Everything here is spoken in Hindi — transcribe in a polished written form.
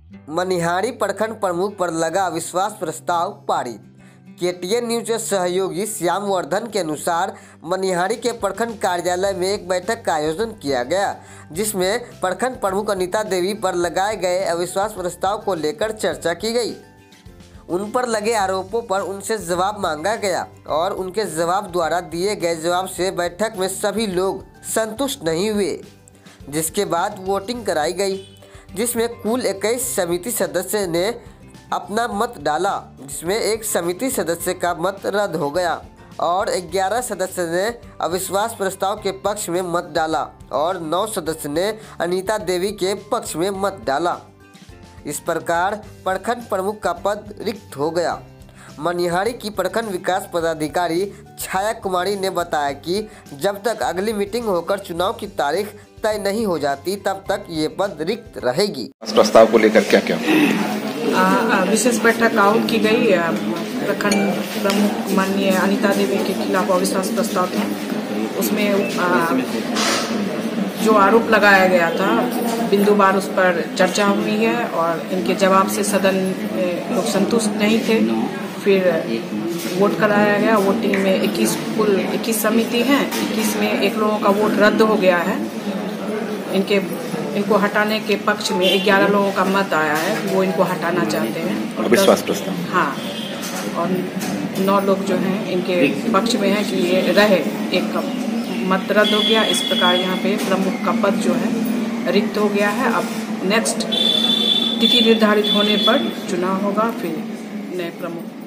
मनिहारी प्रखंड प्रमुख पर लगा अविश्वास प्रस्ताव पारित। केटीएन न्यूज के सहयोगी श्याम वर्धन के अनुसार मनिहारी के प्रखंड कार्यालय में एक बैठक का आयोजन किया गया, जिसमें प्रखंड प्रमुख अनीता देवी पर लगाए गए अविश्वास प्रस्ताव को लेकर चर्चा की गई। उन पर लगे आरोपों पर उनसे जवाब मांगा गया और उनके जवाब द्वारा दिए गए जवाब से बैठक में सभी लोग संतुष्ट नहीं हुए, जिसके बाद वोटिंग कराई गई, जिसमें कुल 21 समिति सदस्य ने अपना मत डाला, जिसमें एक समिति सदस्य का मत रद्द हो गया और 11 सदस्य ने अविश्वास प्रस्ताव के पक्ष में मत डाला और 9 सदस्य ने अनीता देवी के पक्ष में मत डाला। इस प्रकार प्रखंड प्रमुख का पद रिक्त हो गया। मनिहारी की प्रखंड विकास पदाधिकारी छाया कुमारी ने बताया कि जब तक अगली मीटिंग होकर चुनाव की तारीख तय नहीं हो जाती तब तक ये पद रिक्त रहेगी। इस प्रस्ताव को लेकर क्या क्या विशेष बैठक आहुत की गई। प्रखंड प्रमुख माननीय अनीता देवी के खिलाफ अविश्वास प्रस्ताव था। उसमें जो आरोप लगाया गया था बिंदुवार उस पर चर्चा हुई है और इनके जवाब से सदन लोग संतुष्ट नहीं थे। फिर वोट कराया गया। वोटिंग में कुल 21 समिति हैं। 21 में एक लोगों का वोट रद्द हो गया है। इनको हटाने के पक्ष में 11 लोगों का मत आया है, वो इनको हटाना चाहते हैं। और अविश्वास प्रस्ताव, हाँ, और 9 लोग जो हैं इनके पक्ष में है कि ये रहे, एक का मत रद्द हो गया। इस प्रकार यहाँ पे प्रमुख का पद जो है रिक्त हो गया है। अब नेक्स्ट तिथि निर्धारित होने पर चुनाव होगा, फिर नए प्रमुख